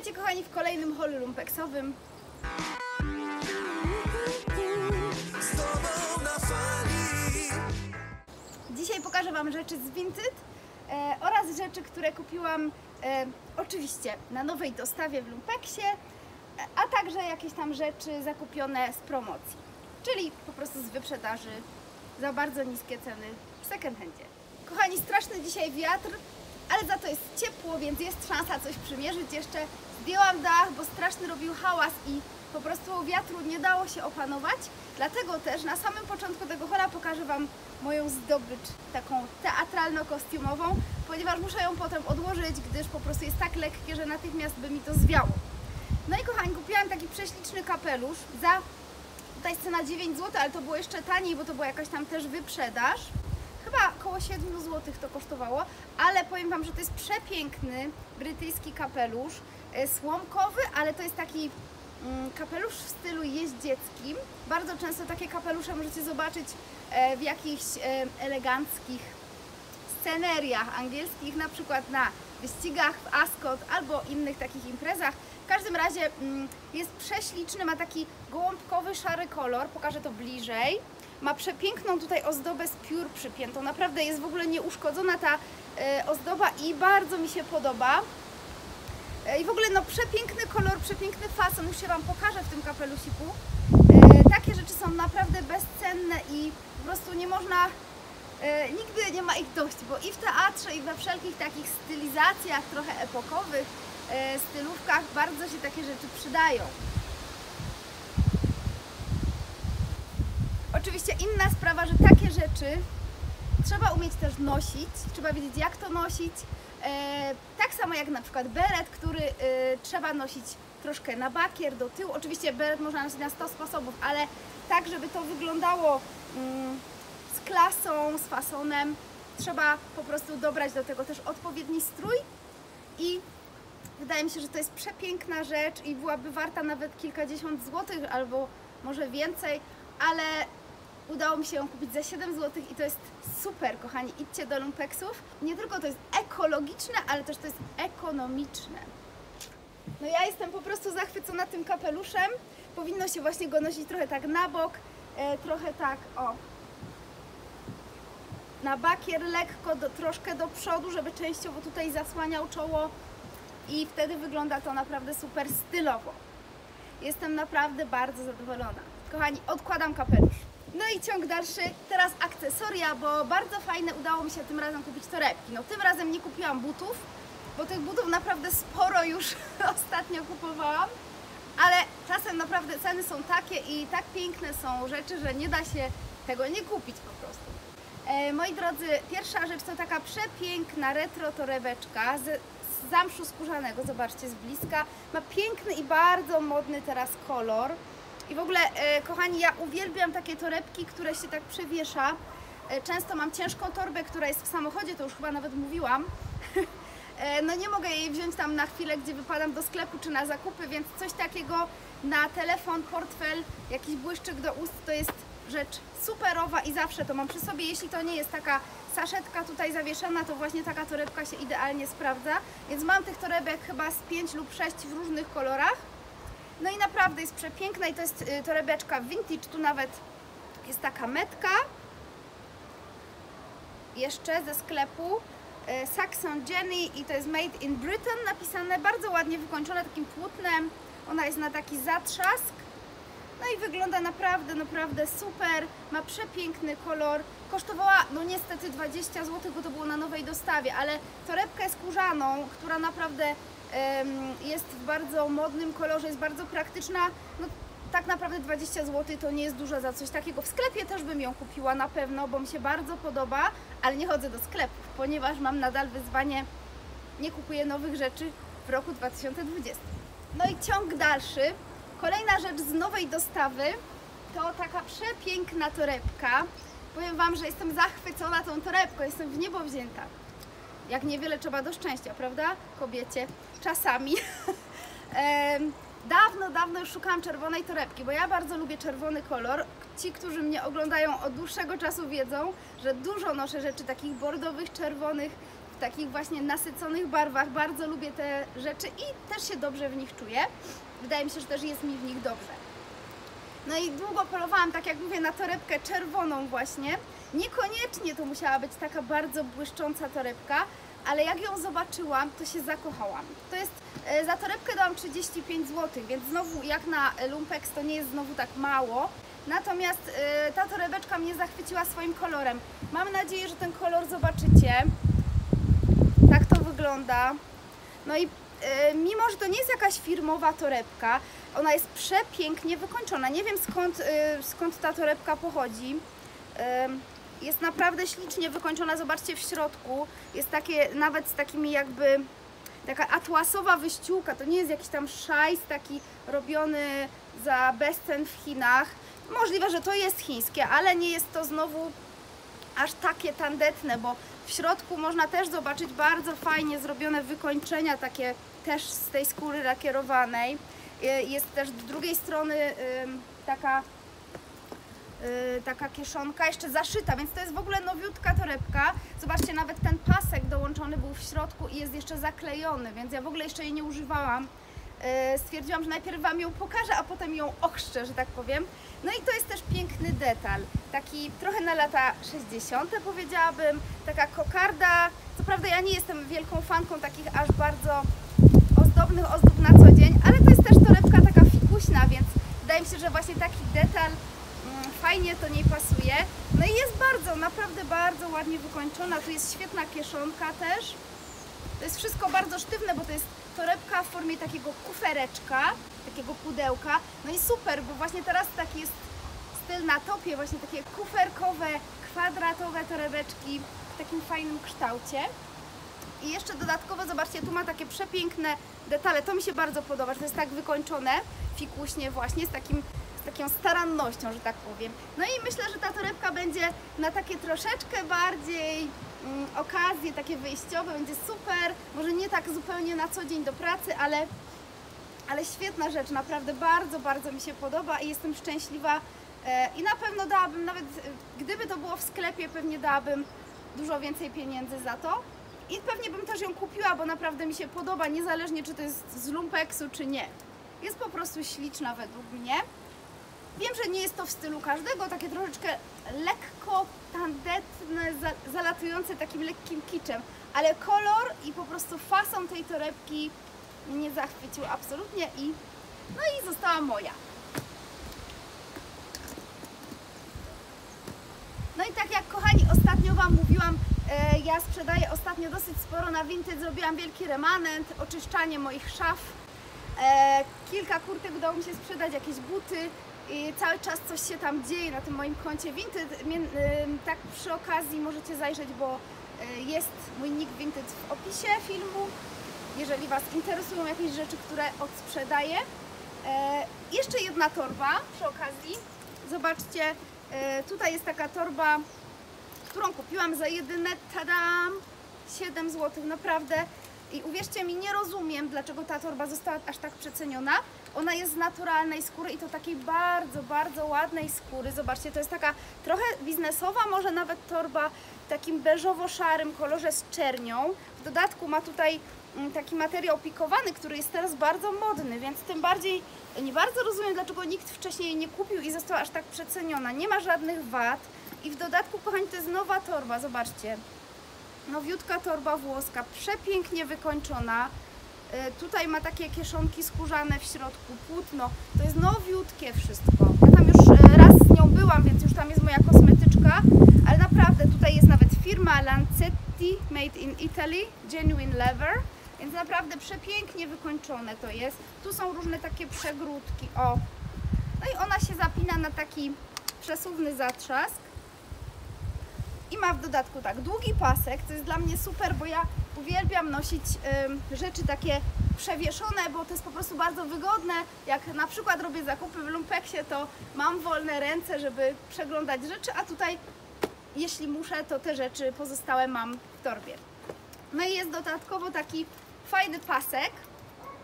Witajcie kochani w kolejnym haulu lumpeksowym. Dzisiaj pokażę Wam rzeczy z Vinted oraz rzeczy, które kupiłam oczywiście na nowej dostawie w lumpeksie, a także jakieś tam rzeczy zakupione z promocji, czyli po prostu z wyprzedaży za bardzo niskie ceny w second handzie. Kochani, straszny dzisiaj wiatr, ale za to jest ciepło, więc jest szansa coś przymierzyć jeszcze. Zdjęłam dach, bo straszny robił hałas i po prostu wiatru nie dało się opanować. Dlatego też na samym początku tego haula pokażę Wam moją zdobycz, taką teatralno-kostiumową, ponieważ muszę ją potem odłożyć, gdyż po prostu jest tak lekkie, że natychmiast by mi to zwiało. No i kochani, kupiłam taki prześliczny kapelusz za, tutaj cena 9 zł, ale to było jeszcze taniej, bo to była jakaś tam też wyprzedaż. Chyba około 7 zł to kosztowało, ale powiem Wam, że to jest przepiękny brytyjski kapelusz, słomkowy, ale to jest taki kapelusz w stylu jeździeckim. Bardzo często takie kapelusze możecie zobaczyć w jakichś eleganckich sceneriach angielskich, na przykład na wyścigach w Ascot albo innych takich imprezach. W każdym razie jest prześliczny, ma taki gołąbkowy, szary kolor, pokażę to bliżej. Ma przepiękną tutaj ozdobę z piór przypiętą, naprawdę jest w ogóle nieuszkodzona ta ozdoba i bardzo mi się podoba. I w ogóle no przepiękny kolor, przepiękny fason, już się Wam pokażę w tym kapelusiku. Takie rzeczy są naprawdę bezcenne i po prostu nie można, nigdy nie ma ich dość, bo i w teatrze, i we wszelkich takich stylizacjach trochę epokowych, stylówkach bardzo się takie rzeczy przydają. Oczywiście inna sprawa, że takie rzeczy trzeba umieć też nosić, trzeba wiedzieć jak to nosić. Tak samo jak na przykład beret, który trzeba nosić troszkę na bakier, do tyłu. Oczywiście beret można nosić na 100 sposobów, ale tak, żeby to wyglądało z klasą, z fasonem, trzeba po prostu dobrać do tego też odpowiedni strój i wydaje mi się, że to jest przepiękna rzecz i byłaby warta nawet kilkadziesiąt złotych albo może więcej, ale udało mi się ją kupić za 7 zł i to jest super, kochani. Idźcie do lumpeksów. Nie tylko to jest ekologiczne, ale też to jest ekonomiczne. No ja jestem po prostu zachwycona tym kapeluszem. Powinno się właśnie go nosić trochę tak na bok, trochę tak, o, na bakier, lekko, troszkę do przodu, żeby częściowo tutaj zasłaniał czoło i wtedy wygląda to naprawdę super stylowo. Jestem naprawdę bardzo zadowolona. Kochani, odkładam kapelusz. No i ciąg dalszy, teraz akcesoria, bo bardzo fajne udało mi się tym razem kupić torebki. No tym razem nie kupiłam butów, bo tych butów naprawdę sporo już ostatnio kupowałam, ale czasem naprawdę ceny są takie i tak piękne są rzeczy, że nie da się tego nie kupić po prostu. Moi drodzy, pierwsza rzecz to taka przepiękna retro torebeczka z zamszu skórzanego, zobaczcie z bliska. Ma piękny i bardzo modny teraz kolor. I w ogóle, kochani, ja uwielbiam takie torebki, które się tak przewiesza. Często mam ciężką torbę, która jest w samochodzie, to już chyba nawet mówiłam. No nie mogę jej wziąć tam na chwilę, gdzie wypadam do sklepu czy na zakupy, więc coś takiego na telefon, portfel, jakiś błyszczyk do ust to jest rzecz superowa i zawsze to mam przy sobie. Jeśli to nie jest taka saszetka tutaj zawieszona, to właśnie taka torebka się idealnie sprawdza. Więc mam tych torebek chyba z 5 lub 6 w różnych kolorach. No i naprawdę jest przepiękna i to jest torebeczka vintage, tu nawet jest taka metka. Jeszcze ze sklepu Saxon Jenny i to jest Made in Britain napisane, bardzo ładnie wykończone takim płótnem. Ona jest na taki zatrzask. No i wygląda naprawdę, naprawdę super, ma przepiękny kolor. Kosztowała, no niestety 20 zł, bo to było na nowej dostawie, ale torebkę skórzaną, która naprawdę jest w bardzo modnym kolorze, jest bardzo praktyczna. No tak naprawdę 20 zł to nie jest dużo za coś takiego. W sklepie też bym ją kupiła na pewno, bo mi się bardzo podoba, ale nie chodzę do sklepów, ponieważ mam nadal wyzwanie, nie kupuję nowych rzeczy w roku 2020. No i ciąg dalszy. Kolejna rzecz z nowej dostawy to taka przepiękna torebka. Powiem Wam, że jestem zachwycona tą torebką, jestem w niebo wzięta. Jak niewiele trzeba do szczęścia, prawda, kobiecie? Czasami. Dawno już szukałam czerwonej torebki, bo ja bardzo lubię czerwony kolor. Ci, którzy mnie oglądają od dłuższego czasu wiedzą, że dużo noszę rzeczy takich bordowych, czerwonych, w takich właśnie nasyconych barwach. Bardzo lubię te rzeczy i też się dobrze w nich czuję. Wydaje mi się, że też jest mi w nich dobrze. No i długo polowałam, tak jak mówię, na torebkę czerwoną właśnie. Niekoniecznie to musiała być taka bardzo błyszcząca torebka, ale jak ją zobaczyłam, to się zakochałam. To jest, za torebkę dałam 35 zł, więc znowu jak na lumpex to nie jest znowu tak mało. Natomiast ta torebeczka mnie zachwyciła swoim kolorem. Mam nadzieję, że ten kolor zobaczycie. Tak to wygląda. No i mimo, że to nie jest jakaś firmowa torebka, ona jest przepięknie wykończona. Nie wiem skąd ta torebka pochodzi. Jest naprawdę ślicznie wykończona. Zobaczcie w środku. Jest takie, nawet z takimi jakby, taka atłasowa wyściółka. To nie jest jakiś tam szajs taki robiony za bezcen w Chinach. Możliwe, że to jest chińskie, ale nie jest to znowu aż takie tandetne, bo w środku można też zobaczyć bardzo fajnie zrobione wykończenia, takie też z tej skóry lakierowanej. Jest też z drugiej strony taka kieszonka jeszcze zaszyta, więc to jest w ogóle nowiutka torebka. Zobaczcie, nawet ten pasek dołączony był w środku i jest jeszcze zaklejony, więc ja w ogóle jeszcze jej nie używałam. Stwierdziłam, że najpierw Wam ją pokażę, a potem ją ochrzczę, że tak powiem. No i to jest też piękny detal, taki trochę na lata 60. powiedziałabym, taka kokarda. Co prawda ja nie jestem wielką fanką takich aż bardzo ozdobnych ozdób na co dzień, ale to jest też torebka taka fikuśna, więc wydaje mi się, że właśnie taki detal fajnie do niej pasuje. No i jest bardzo, naprawdę bardzo ładnie wykończona. Tu jest świetna kieszonka też. To jest wszystko bardzo sztywne, bo to jest torebka w formie takiego kufereczka, takiego pudełka. No i super, bo właśnie teraz taki jest styl na topie, właśnie takie kuferkowe, kwadratowe torebeczki w takim fajnym kształcie. I jeszcze dodatkowo, zobaczcie, tu ma takie przepiękne detale. To mi się bardzo podoba, że to jest tak wykończone fikuśnie właśnie, z taką starannością, że tak powiem. No i myślę, że ta torebka będzie na takie troszeczkę bardziej okazje takie wyjściowe, będzie super, może nie tak zupełnie na co dzień do pracy, ale świetna rzecz, naprawdę bardzo, bardzo mi się podoba i jestem szczęśliwa i na pewno dałabym, nawet gdyby to było w sklepie, pewnie dałabym dużo więcej pieniędzy za to i pewnie bym też ją kupiła, bo naprawdę mi się podoba, niezależnie czy to jest z lumpeksu, czy nie. Jest po prostu śliczna według mnie. Wiem, że nie jest to w stylu każdego, takie troszeczkę lekko tandetne, zalatujące takim lekkim kiczem, ale kolor i po prostu fason tej torebki mnie zachwycił absolutnie no i została moja. No i tak jak kochani ostatnio Wam mówiłam, ja sprzedaję ostatnio dosyć sporo na Vinted, zrobiłam wielki remanent, oczyszczanie moich szaf, kilka kurtek udało mi się sprzedać, jakieś buty. I cały czas coś się tam dzieje na tym moim koncie Vinted. Tak przy okazji możecie zajrzeć, bo jest mój nick Vinted w opisie filmu, jeżeli Was interesują jakieś rzeczy, które odsprzedaję. Jeszcze jedna torba przy okazji. Zobaczcie, tutaj jest taka torba, którą kupiłam za jedyne, tadam, 7 zł, naprawdę. I uwierzcie mi, nie rozumiem, dlaczego ta torba została aż tak przeceniona. Ona jest z naturalnej skóry i to takiej bardzo, bardzo ładnej skóry. Zobaczcie, to jest taka trochę biznesowa, może nawet torba w takim beżowo-szarym kolorze z czernią. W dodatku ma tutaj taki materiał pikowany, który jest teraz bardzo modny, więc tym bardziej nie bardzo rozumiem, dlaczego nikt wcześniej jej nie kupił i została aż tak przeceniona. Nie ma żadnych wad i w dodatku, kochani, to jest nowa torba, zobaczcie. Nowiutka torba włoska, przepięknie wykończona. Tutaj ma takie kieszonki skórzane w środku, płótno. To jest nowiutkie wszystko. Ja tam już raz z nią byłam, więc już tam jest moja kosmetyczka, ale naprawdę tutaj jest nawet firma Lancetti, made in Italy, genuine leather, więc naprawdę przepięknie wykończone to jest. Tu są różne takie przegródki, o. No i ona się zapina na taki przesuwny zatrzask. I ma w dodatku tak długi pasek, co jest dla mnie super, bo ja uwielbiam nosić rzeczy takie przewieszone, bo to jest po prostu bardzo wygodne. Jak na przykład robię zakupy w lumpeksie, to mam wolne ręce, żeby przeglądać rzeczy, a tutaj jeśli muszę, to te rzeczy pozostałe mam w torbie. No i jest dodatkowo taki fajny pasek,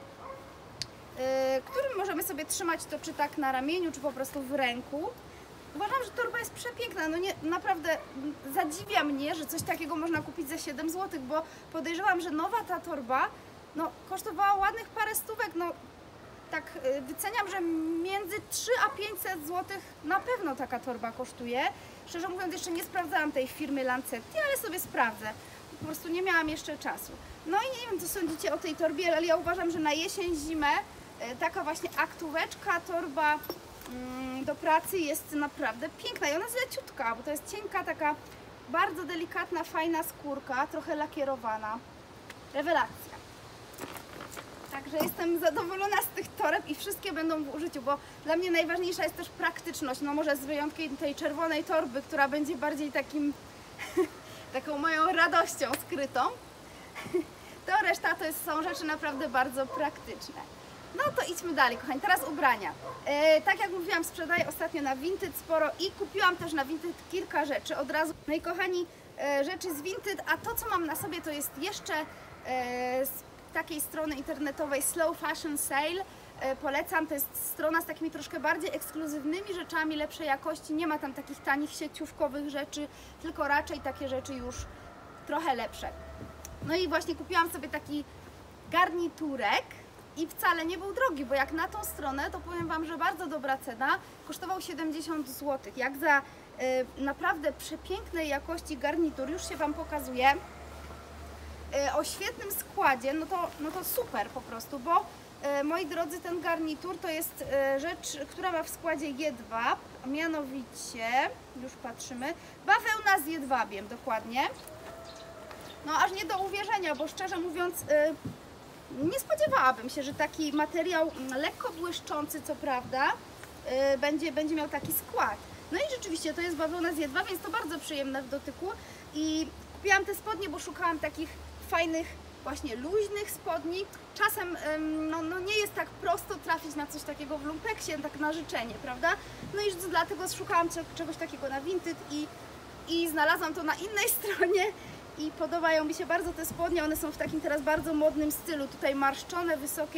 którym możemy sobie trzymać to czy tak na ramieniu, czy po prostu w ręku. uważam, że torba jest przepiękna, no nie, naprawdę zadziwia mnie, że coś takiego można kupić za 7 zł, bo podejrzewam, że nowa ta torba, no kosztowała ładnych parę stówek, no tak wyceniam, że między 3 a 500 zł na pewno taka torba kosztuje. Szczerze mówiąc, jeszcze nie sprawdzałam tej firmy Lancetti, ale sobie sprawdzę. Po prostu nie miałam jeszcze czasu. No i nie wiem, co sądzicie o tej torbie, ale ja uważam, że na jesień, zimę taka właśnie aktóweczka, torba do pracy jest naprawdę piękna i ona jest leciutka, bo to jest cienka, taka bardzo delikatna, fajna skórka, trochę lakierowana. Rewelacja. Także jestem zadowolona z tych toreb i wszystkie będą w użyciu, bo dla mnie najważniejsza jest też praktyczność, no może z wyjątkiem tej czerwonej torby, która będzie bardziej taką moją radością skrytą. To reszta są rzeczy naprawdę bardzo praktyczne. No to idźmy dalej, kochani. Teraz ubrania. Tak jak mówiłam, sprzedaję ostatnio na Vinted sporo i kupiłam też na Vinted kilka rzeczy od razu. No i kochani, rzeczy z Vinted, a to co mam na sobie to jest jeszcze z takiej strony internetowej Slow Fashion Sale. Polecam, to jest strona z takimi troszkę bardziej ekskluzywnymi rzeczami, lepszej jakości. Nie ma tam takich tanich sieciówkowych rzeczy, tylko raczej takie rzeczy już trochę lepsze. No i właśnie kupiłam sobie taki garniturek i wcale nie był drogi, bo jak na tą stronę, to powiem Wam, że bardzo dobra cena, kosztował 70 zł. Jak za naprawdę przepięknej jakości garnitur, już się Wam pokazuje, o świetnym składzie, no to super po prostu, bo moi drodzy, ten garnitur to jest rzecz, która ma w składzie jedwab, a mianowicie, już patrzymy, bawełna z jedwabiem dokładnie. No aż nie do uwierzenia, bo szczerze mówiąc nie spodziewałabym się, że taki materiał lekko błyszczący, co prawda, będzie miał taki skład. No i rzeczywiście to jest bawełna z jedwabiem, więc to bardzo przyjemne w dotyku i kupiłam te spodnie, bo szukałam takich fajnych, właśnie luźnych spodni. Czasem no nie jest tak prosto trafić na coś takiego w lumpeksie, tak na życzenie, prawda? No i dlatego szukałam czegoś takiego na Vinted i znalazłam to na innej stronie i podobają mi się bardzo te spodnie. One są w takim teraz bardzo modnym stylu. Tutaj marszczone,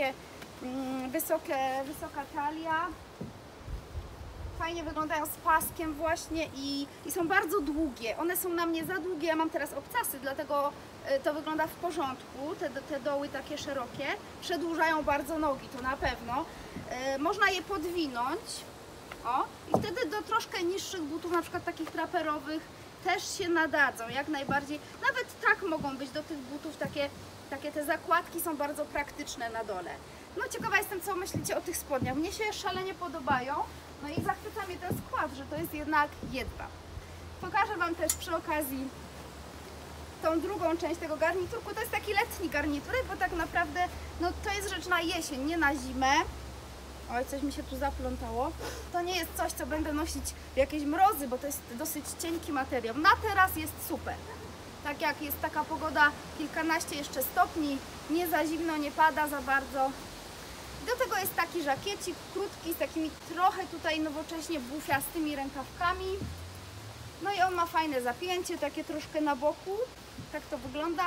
wysoka talia. Fajnie wyglądają z paskiem właśnie i są bardzo długie. One są na mnie za długie, ja mam teraz obcasy, dlatego to wygląda w porządku. Te doły takie szerokie przedłużają bardzo nogi, to na pewno. Można je podwinąć, o, i wtedy do troszkę niższych butów, na przykład takich traperowych, też się nadadzą, jak najbardziej. Nawet tak mogą być do tych butów, takie te zakładki są bardzo praktyczne na dole. No ciekawa jestem, co myślicie o tych spodniach. Mnie się szalenie podobają. No i zachwyca mnie ten skład, że to jest jednak jedwab. Pokażę Wam też przy okazji tą drugą część tego garniturku. To jest taki letni garniturek, bo tak naprawdę no, to jest rzecz na jesień, nie na zimę. Oj, coś mi się tu zaplątało. To nie jest coś, co będę nosić w jakieś mrozy, bo to jest dosyć cienki materiał. Na teraz jest super. Tak jak jest taka pogoda, kilkanaście jeszcze stopni, nie za zimno, nie pada za bardzo. Do tego jest taki żakiecik krótki z takimi trochę tutaj nowocześnie bufiastymi rękawkami. No i on ma fajne zapięcie, takie troszkę na boku. Tak to wygląda.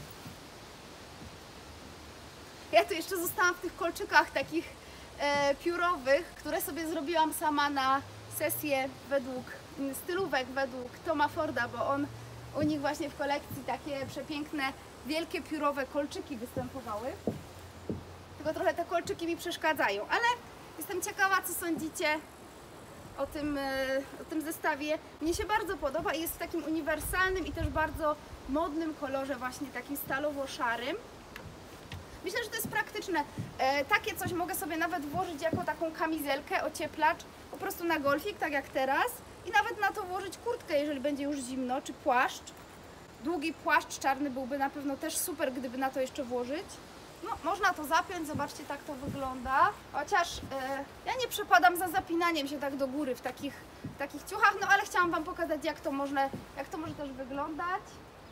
Ja tu jeszcze zostałam w tych kolczykach takich piórowych, które sobie zrobiłam sama na sesję stylówek według Toma Forda, bo u nich właśnie w kolekcji takie przepiękne, wielkie piórowe kolczyki występowały. Tylko trochę te kolczyki mi przeszkadzają, ale jestem ciekawa, co sądzicie o tym zestawie. Mnie się bardzo podoba i jest w takim uniwersalnym i też bardzo modnym kolorze, właśnie takim stalowo-szarym. Myślę, że to jest praktyczne. Takie coś mogę sobie nawet włożyć jako taką kamizelkę, ocieplacz, po prostu na golfik, tak jak teraz. I nawet na to włożyć kurtkę, jeżeli będzie już zimno, czy płaszcz. Długi płaszcz czarny byłby na pewno też super, gdyby na to jeszcze włożyć. No, można to zapiąć, zobaczcie, tak to wygląda. Chociaż ja nie przepadam za zapinaniem się tak do góry w takich ciuchach, no ale chciałam Wam pokazać, jak to może też wyglądać.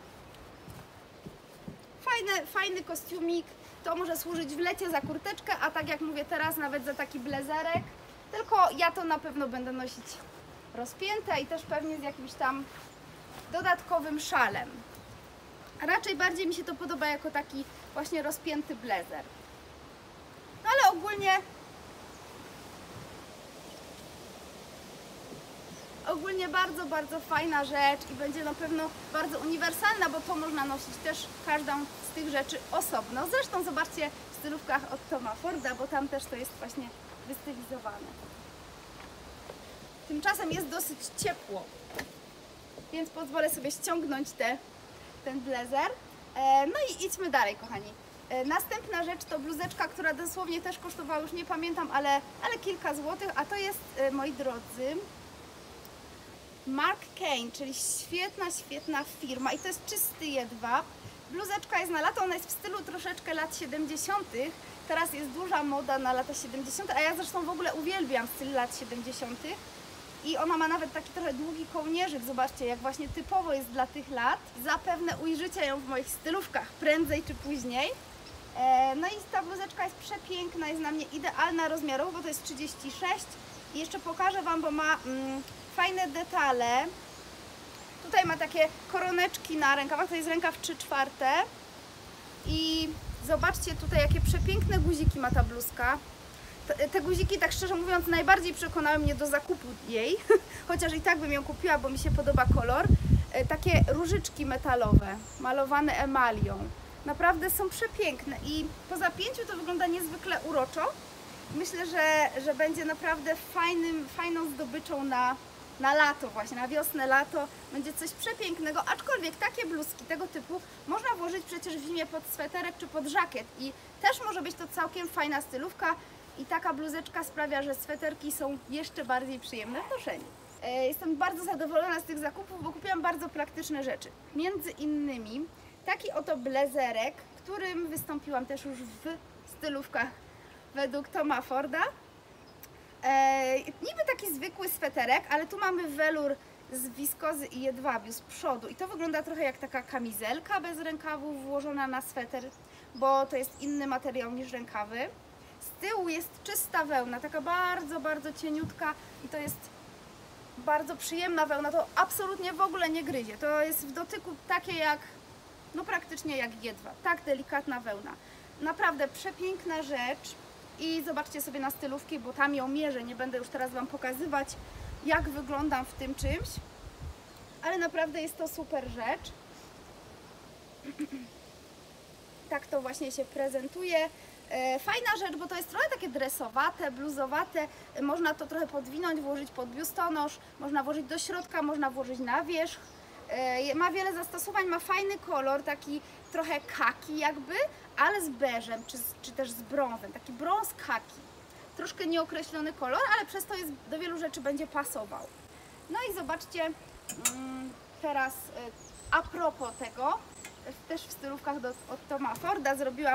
Fajny kostiumik. To może służyć w lecie za kurteczkę, a tak jak mówię teraz, nawet za taki blazerek. Tylko ja to na pewno będę nosić rozpięte i też pewnie z jakimś tam dodatkowym szalem. A raczej bardziej mi się to podoba jako taki właśnie rozpięty blazer. No ale ogólnie Ogólnie bardzo, bardzo fajna rzecz i będzie na pewno bardzo uniwersalna, bo to można nosić też każdą z tych rzeczy osobno. Zresztą zobaczcie w stylówkach od Toma Forda, bo tam też to jest właśnie wystylizowane. Tymczasem jest dosyć ciepło, więc pozwolę sobie ściągnąć ten blazer. No i idźmy dalej, kochani. Następna rzecz to bluzeczka, która dosłownie też kosztowała, już nie pamiętam, ale kilka złotych, a to jest, moi drodzy, Mark Kane, czyli świetna firma i to jest czysty jedwab. Bluzeczka jest na lato, ona jest w stylu troszeczkę lat 70. Teraz jest duża moda na lata 70., a ja zresztą w ogóle uwielbiam styl lat 70. I ona ma nawet taki trochę długi kołnierzyk, zobaczcie, jak właśnie typowo jest dla tych lat. Zapewne ujrzycie ją w moich stylówkach prędzej czy później. No i ta bluzeczka jest przepiękna, jest na mnie idealna rozmiarowo, bo to jest 36. I jeszcze pokażę Wam, bo ma fajne detale. Tutaj ma takie koroneczki na rękawach, to jest rękaw 3/4. I zobaczcie tutaj, jakie przepiękne guziki ma ta bluzka. Te guziki, tak szczerze mówiąc, najbardziej przekonały mnie do zakupu jej, chociaż i tak bym ją kupiła, bo mi się podoba kolor. Takie różyczki metalowe, malowane emalią. Naprawdę są przepiękne i po zapięciu to wygląda niezwykle uroczo. Myślę, że będzie naprawdę fajną zdobyczą na lato właśnie, na wiosnę, lato. Będzie coś przepięknego, aczkolwiek takie bluzki tego typu można włożyć przecież w zimie pod sweterek czy pod żakiet i też może być to całkiem fajna stylówka i taka bluzeczka sprawia, że sweterki są jeszcze bardziej przyjemne w noszeniu. Jestem bardzo zadowolona z tych zakupów, bo kupiłam bardzo praktyczne rzeczy. Między innymi taki oto blazerek, którym wystąpiłam też już w stylówkach według Toma Forda. Niby taki zwykły sweterek, ale tu mamy welur z wiskozy i jedwabiu z przodu i to wygląda trochę jak taka kamizelka bez rękawów włożona na sweter, bo to jest inny materiał niż rękawy. Z tyłu jest czysta wełna, taka bardzo cieniutka i to jest bardzo przyjemna wełna, to absolutnie w ogóle nie gryzie, to jest w dotyku takie jak, no praktycznie jak jedwab, tak delikatna wełna. Naprawdę przepiękna rzecz i zobaczcie sobie na stylówki, bo tam ją mierzę, nie będę już teraz Wam pokazywać, jak wyglądam w tym czymś, ale naprawdę jest to super rzecz. Tak to właśnie się prezentuje. Fajna rzecz, bo to jest trochę takie dresowate, bluzowate, można to trochę podwinąć, włożyć pod biustonosz, można włożyć do środka, można włożyć na wierzch. Ma wiele zastosowań, ma fajny kolor, taki trochę kaki jakby, ale z beżem, czy też z brązem, taki brąz kaki. Troszkę nieokreślony kolor, ale przez to do wielu rzeczy będzie pasował. No i zobaczcie, teraz a propos tego, też w stylówkach od Toma Forda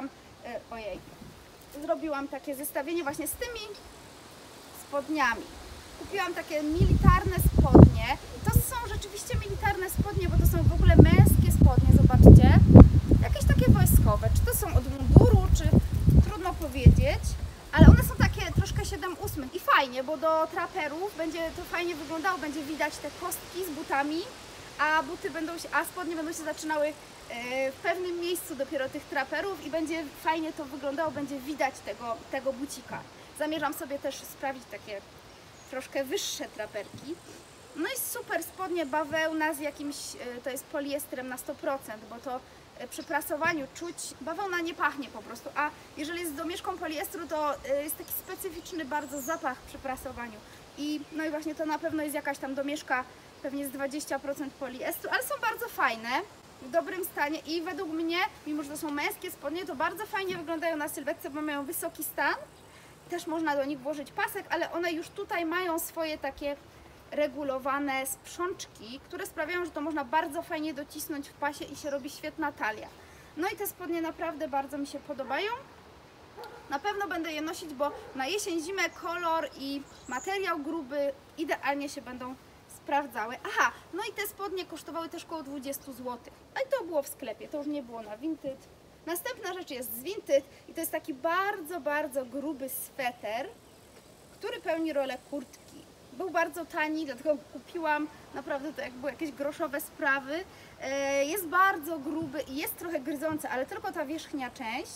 zrobiłam takie zestawienie właśnie z tymi spodniami. Kupiłam takie militarne spodnie. To są rzeczywiście militarne spodnie, bo to są w ogóle męskie spodnie, zobaczcie. Jakieś takie wojskowe. Czy to są od munduru, czy trudno powiedzieć. Ale one są takie troszkę 7/8 i fajnie, bo do traperów będzie to fajnie wyglądało, będzie widać te kostki z butami, a spodnie będą się zaczynały w pewnym miejscu dopiero tych traperów i będzie fajnie to wyglądało, będzie widać tego bucika. Zamierzam sobie też sprawić takie troszkę wyższe traperki. No i super spodnie bawełna z jakimś, to jest poliestrem na 100%, bo to przy prasowaniu czuć, bawełna nie pachnie po prostu, a jeżeli jest z domieszką poliestru, to jest taki specyficzny bardzo zapach przy prasowaniu. No i właśnie to na pewno jest jakaś tam domieszka, pewnie z 20% poliestru, ale są bardzo fajne, w dobrym stanie i według mnie, mimo że to są męskie spodnie, to bardzo fajnie wyglądają na sylwetce, bo mają wysoki stan. Też można do nich włożyć pasek, ale one już tutaj mają swoje takie regulowane sprzączki, które sprawiają, że to można bardzo fajnie docisnąć w pasie i się robi świetna talia. No i te spodnie naprawdę bardzo mi się podobają. Na pewno będę je nosić, bo na jesień, zimę kolor i materiał gruby idealnie się będą sprawdzały. Aha, no i te spodnie kosztowały też około 20 zł. A i to było w sklepie, to już nie było na Vinted. Następna rzecz jest z Vinted i to jest taki bardzo gruby sweter, który pełni rolę kurtki. Był bardzo tani, dlatego kupiłam, naprawdę to jak były jakieś groszowe sprawy. Jest bardzo gruby i jest trochę gryzący, ale tylko ta wierzchnia część.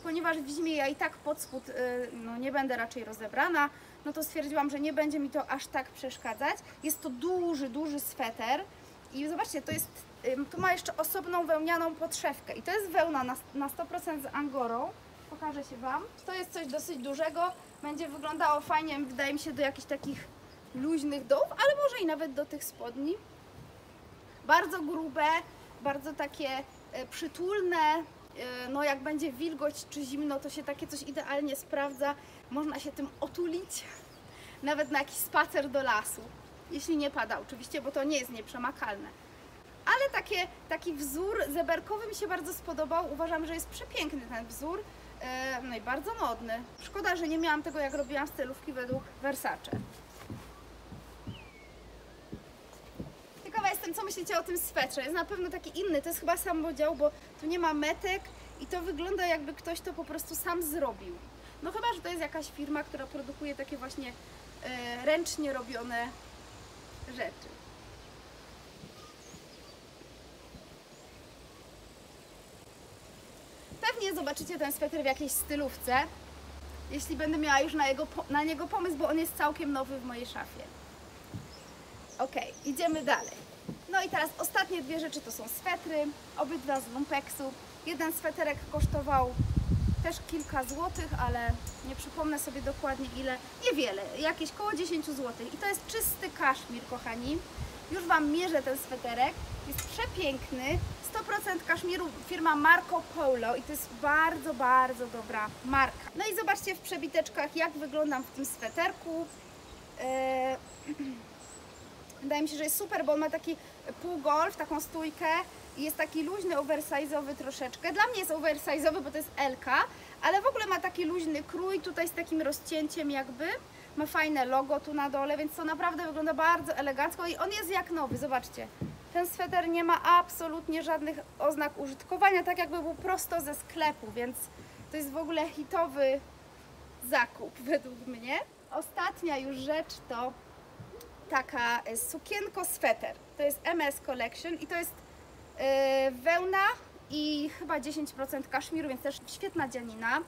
ponieważ w zimie ja i tak pod spód no, nie będę raczej rozebrana, no to stwierdziłam, że nie będzie mi to aż tak przeszkadzać. Jest to duży, duży sweter i zobaczcie, tu ma jeszcze osobną wełnianą podszewkę i to jest wełna na 100% z angorą. Pokażę się Wam. To jest coś dosyć dużego, będzie wyglądało fajnie, wydaje mi się, do jakichś takich luźnych dołów, ale może i nawet do tych spodni. Bardzo grube, bardzo takie przytulne, no jak będzie wilgoć czy zimno, to się takie coś idealnie sprawdza. Można się tym otulić, nawet na jakiś spacer do lasu, jeśli nie pada oczywiście, bo to nie jest nieprzemakalne. Ale taki wzór zeberkowy mi się bardzo spodobał, uważam, że jest przepiękny ten wzór, no i bardzo modny. Szkoda, że nie miałam tego, jak robiłam stylówki według Versace. Ciekawa jestem, co myślicie o tym swetrze. Jest na pewno taki inny, to jest chyba samodział, bo tu nie ma metek i to wygląda, jakby ktoś to po prostu sam zrobił. No chyba, że to jest jakaś firma, która produkuje takie właśnie ręcznie robione rzeczy. Pewnie zobaczycie ten sweter w jakiejś stylówce, jeśli będę miała już na niego pomysł, bo on jest całkiem nowy w mojej szafie. Ok, idziemy dalej. No i teraz ostatnie dwie rzeczy to są swetry, obydwa z lumpeksu. Jeden sweterek kosztował też kilka złotych, ale nie przypomnę sobie dokładnie ile. Niewiele, jakieś koło 10 zł. I to jest czysty kaszmir, kochani. Już Wam mierzę ten sweterek. Jest przepiękny. 100% kaszmiru, firma Marco Polo i to jest bardzo, bardzo dobra marka. No i zobaczcie w przebiteczkach, jak wyglądam w tym sweterku. Wydaje mi się, że jest super, bo on ma taki półgolf, taką stójkę i jest taki luźny, oversize'owy troszeczkę. Dla mnie jest oversize'owy, bo to jest L-ka, ale w ogóle ma taki luźny krój, tutaj z takim rozcięciem jakby. Ma fajne logo tu na dole, więc to naprawdę wygląda bardzo elegancko i on jest jak nowy, zobaczcie. Ten sweter nie ma absolutnie żadnych oznak użytkowania, tak jakby był prosto ze sklepu, więc to jest w ogóle hitowy zakup według mnie. Ostatnia już rzecz to taka sukienko-sweter. To jest MS Collection i to jest wełna i chyba 10% kaszmiru, więc też świetna dzianina.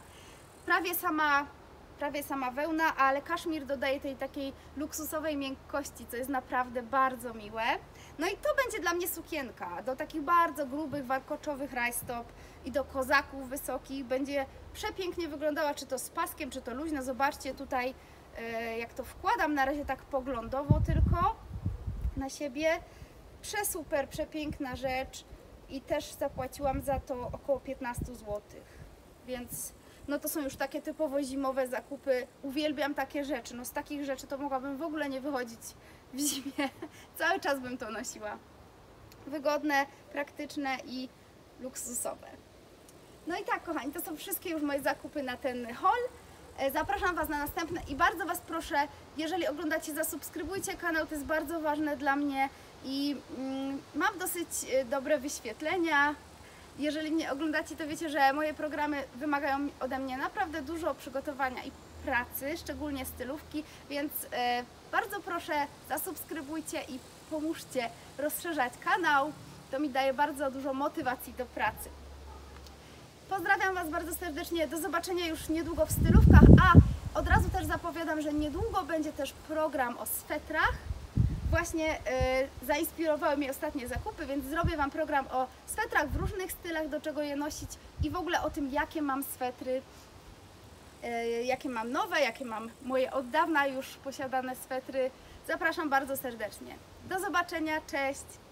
Prawie sama wełna, ale kaszmir dodaje tej takiej luksusowej miękkości, co jest naprawdę bardzo miłe. No i to będzie dla mnie sukienka do takich bardzo grubych, warkoczowych rajstop i do kozaków wysokich. Będzie przepięknie wyglądała, czy to z paskiem, czy to luźno. Zobaczcie tutaj, jak to wkładam, na razie tak poglądowo tylko na siebie. Przesuper, przepiękna rzecz i też zapłaciłam za to około 15 zł, więc no to są już takie typowo zimowe zakupy. Uwielbiam takie rzeczy, no z takich rzeczy to mogłabym w ogóle nie wychodzić w zimie, cały czas bym to nosiła. Wygodne, praktyczne i luksusowe. No i tak, kochani, to są wszystkie już moje zakupy na ten haul. Zapraszam Was na następne i bardzo Was proszę, jeżeli oglądacie, zasubskrybujcie kanał, to jest bardzo ważne dla mnie i mam dosyć dobre wyświetlenia. Jeżeli mnie oglądacie, to wiecie, że moje programy wymagają ode mnie naprawdę dużo przygotowania i pracy, szczególnie stylówki, więc bardzo proszę, zasubskrybujcie i pomóżcie rozszerzać kanał. To mi daje bardzo dużo motywacji do pracy. Pozdrawiam Was bardzo serdecznie, do zobaczenia już niedługo w stylówkach, a od razu też zapowiadam, że niedługo będzie też program o swetrach. Właśnie zainspirowały mnie ostatnie zakupy, więc zrobię Wam program o swetrach w różnych stylach, do czego je nosić i w ogóle o tym, jakie mam swetry, jakie mam nowe, jakie mam moje od dawna już posiadane swetry. Zapraszam bardzo serdecznie. Do zobaczenia, cześć!